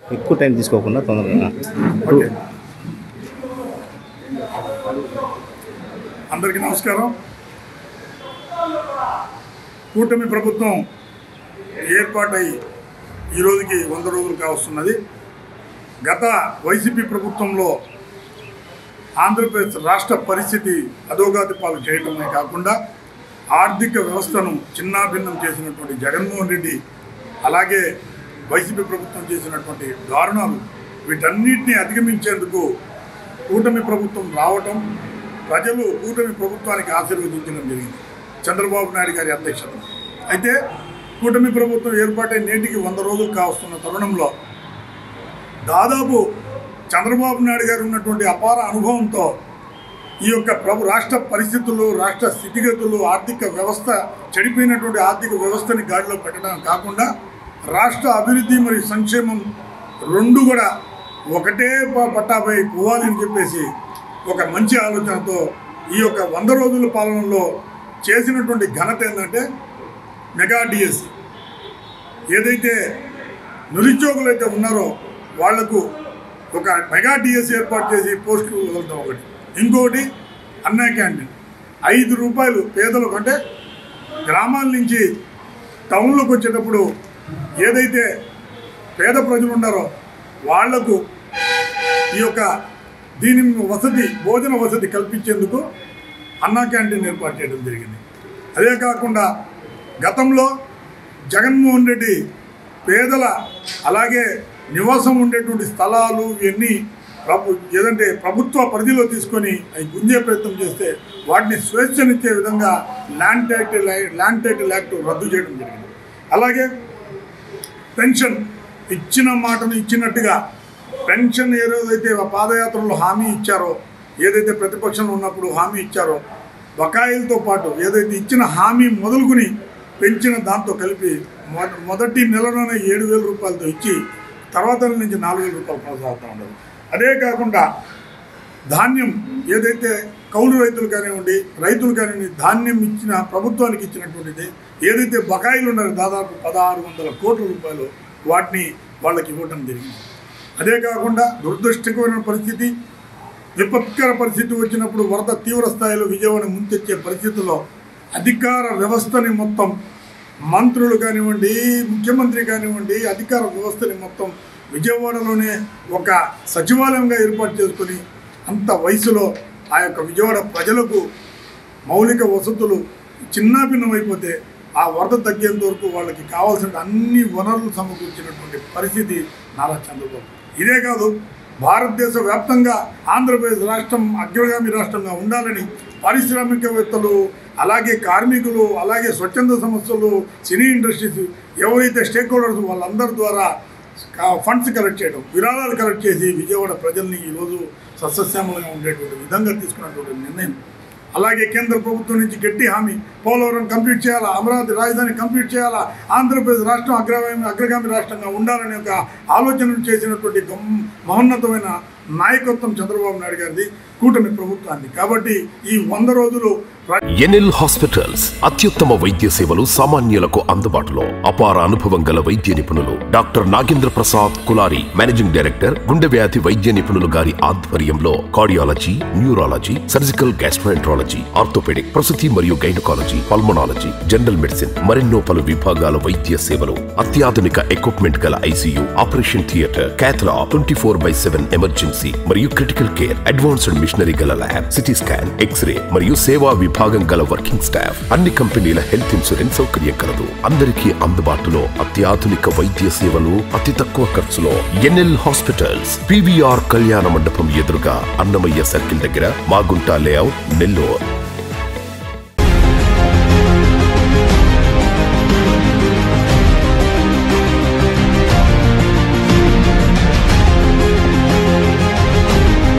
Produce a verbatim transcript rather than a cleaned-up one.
ఎక్కువ టైం తీసుకోకుండా తొందరగా. అందరికీ నమస్కారం. కూటమి ప్రభుత్వం ఏర్పాటై ఈ రోజుకి వంద రోజులు కావస్తున్నది. గత వైసీపీ ప్రభుత్వంలో ఆంధ్రప్రదేశ్ రాష్ట్ర పరిస్థితి అధోగతి పాలు చేయటమే కాకుండా ఆర్థిక వ్యవస్థను చిన్నాభిన్నం చేసినటువంటి జగన్మోహన్ రెడ్డి, అలాగే వైసీపీ ప్రభుత్వం చేసినటువంటి దారుణాలు, వీటన్నిటిని అధిగమించేందుకు కూటమి ప్రభుత్వం రావటం, ప్రజలు కూటమి ప్రభుత్వానికి ఆశీర్వదించడం జరిగింది చంద్రబాబు నాయుడు గారి అధ్యక్షత. అయితే కూటమి ప్రభుత్వం ఏర్పాటై నేటికి వంద రోజులు కావస్తున్న తరుణంలో దాదాపు చంద్రబాబు నాయుడు గారు ఉన్నటువంటి అపార అనుభవంతో ఈ యొక్క ప్రభు రాష్ట్ర పరిస్థితులు, రాష్ట్ర స్థితిగతులు, ఆర్థిక వ్యవస్థ చెడిపోయినటువంటి ఆర్థిక వ్యవస్థని గాడిలో పెట్టడం కాకుండా రాష్ట్ర అభివృద్ధి మరియు సంక్షేమం రెండు కూడా ఒకటే పట్టాపై పోవాలి అని చెప్పేసి ఒక మంచి ఆలోచనతో ఈ యొక్క వంద రోజుల పాలనలో చేసినటువంటి ఘనత ఏంటంటే మెగా డిఎస్సి. ఏదైతే నిరుద్యోగులు అయితే ఉన్నారో వాళ్లకు ఒక మెగా డిఎస్సి ఏర్పాటు చేసి పోస్టులు వదలటం ఒకటి. ఇంకొకటి అన్నా క్యాంటీన్ ఐదు రూపాయలు పేదలకు, అంటే గ్రామాల నుంచి టౌన్లోకి వచ్చేటప్పుడు ఏదైతే పేద ప్రజలు ఉన్నారో వాళ్లకు ఈ యొక్క దీని వసతి భోజన వసతి కల్పించేందుకు అన్నా క్యాంటీన్ ఏర్పాటు చేయడం జరిగింది. అదే కాకుండా గతంలో జగన్మోహన్ రెడ్డి పేదల అలాగే నివాసం ఉండేటువంటి స్థలాలు ఇవన్నీ ప్రభు ఏదంటే ప్రభుత్వ పరిధిలో తీసుకొని అవి గుంజే ప్రయత్నం చేస్తే వాటిని స్వేచ్ఛనిచ్చే విధంగా land title land title act రద్దు చేయడం జరిగింది. అలాగే పెన్షన్ ఇచ్చిన మాటను ఇచ్చినట్టుగా పెన్షన్ ఏదైతే పాదయాత్రలో హామీ ఇచ్చారో, ఏదైతే ప్రతిపక్షంలో ఉన్నప్పుడు హామీ ఇచ్చారో, బకాయిలతో పాటు ఏదైతే ఇచ్చిన హామీ మొదలుకొని పెంచిన దాంతో కలిపి మొదటి నెలలోనే ఏడు వేల రూపాయలతో ఇచ్చి తర్వాత నుంచి నాలుగు వేల రూపాయలు కొనసాగుతూ ఉండదు. అదే కాకుండా ధాన్యం ఏదైతే కౌలు రైతులు కానివ్వండి, రైతులు కానివ్వండి, ధాన్యం ఇచ్చిన ప్రభుత్వానికి ఇచ్చినటువంటిది ఏదైతే బకాయిలు ఉన్నారో దాదాపు పదహారు వందల కోట్ల రూపాయలు వాటిని వాళ్ళకి ఇవ్వటం జరిగింది. అదే కాకుండా దురదృష్టకరమైన పరిస్థితి, విపత్కర పరిస్థితి వచ్చినప్పుడు వరద తీవ్ర స్థాయిలో విజయవాడ ముంచెచ్చే పరిస్థితుల్లో అధికార వ్యవస్థని మొత్తం మంత్రులు కానివ్వండి, ముఖ్యమంత్రి కానివ్వండి, అధికార వ్యవస్థని మొత్తం విజయవాడలోనే ఒక సచివాలయంగా ఏర్పాటు చేసుకుని అంత వయసులో ఆ యొక్క విజయవాడ ప్రజలకు మౌలిక వసతులు చిన్నాభిన్నమైపోతే ఆ వరద తగ్గేంత వరకు వాళ్ళకి కావాల్సిన అన్ని వనరులు సమకూర్చినటువంటి పరిస్థితి నారా చంద్రబాబు. ఇదే కాదు, భారతదేశ వ్యాప్తంగా ఆంధ్రప్రదేశ్ రాష్ట్రం అగ్రగామి రాష్ట్రంగా ఉండాలని పారిశ్రామికవేత్తలు, అలాగే కార్మికులు, అలాగే స్వచ్ఛంద సంస్థలు, సినీ ఇండస్ట్రీస్ ఎవరైతే స్టేక్ హోల్డర్స్ వాళ్ళందరి ద్వారా ఫండ్స్ కలెక్ట్ చేయడం, విరాళాలు కలెక్ట్ చేసి విజయవాడ ప్రజల్ని ఈరోజు సస్యశ్యామలంగా ఉండేటువంటి విధంగా తీసుకున్నటువంటి నిర్ణయం. అలాగే కేంద్ర ప్రభుత్వం నుంచి గట్టి హామీ, పోలవరం కంప్లీట్ చేయాలా, అమరావతి రాజధాని కంప్లీట్ చేయాలా, ఆంధ్రప్రదేశ్ రాష్ట్రం అగ్రగామి అగ్రగామి రాష్ట్రంగా ఉండాలనే ఒక ఆలోచనలు చేసినటువంటి మహోన్నతమైన నాయకత్వం చంద్రబాబు నాయుడు గారిది, కూటమి ప్రభుత్వాన్ని. కాబట్టి ఈ వంద రోజులు ఎన్ఎల్ హాస్పిటల్స్ అత్యుత్తమ వైద్య సేవలు సామాన్యులకు అందుబాటులో. అపార అనుభవం గల వైద్య నిపుణులు doctor Nagendra Prasad Kulari, managing director, గుండె వ్యాధి వైద్య నిపుణులు గారి ఆధ్వర్యంలో cardiology, neurology, surgical gastroenterology, orthopaedic, ప్రసూతి మరియు గైనకాలజీ, పల్మనాలజీ, జనరల్ మెడిసిన్ మరెన్నో పలు విభాగాల వైద్య సేవలు, అత్యాధునిక ఎక్విప్మెంట్ గల ICU, operation theatre, cath lab, twenty four by seven emergency మరియు క్రిటికల్ కేర్, అడ్వాన్స్డ్ మిషనరీ గల ల్యాబ్, సిటీ స్కాన్, ఎక్స్రే మరియు సేవా విభాగం గల వర్కింగ్ స్టాఫ్, అన్ని కంపెనీల హెల్త్ ఇన్సూరెన్స్ సౌకర్యం కలదు. అందరికీ అందుబాటులో అత్యాధునిక వైద్య సేవలు అతి తక్కువ ఖర్చులో. ఎన్ఎల్ హాస్పిటల్స్, పీవీఆర్ కళ్యాణ మండపం ఎదురుగా, అన్నమయ్య సర్కిల్ దగ్గర, మాగుంట లేఅవుట్, నెల్లూరు.